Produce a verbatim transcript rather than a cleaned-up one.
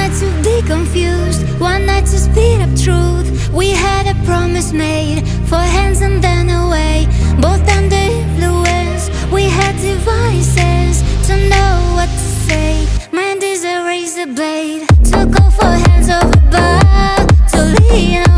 night to be confused, one night to speed up truth. We had a promise made, for hands and then away. Both under influence, we had devices to know what to say. Mind is a razor blade, to go for hands over back, to lean on.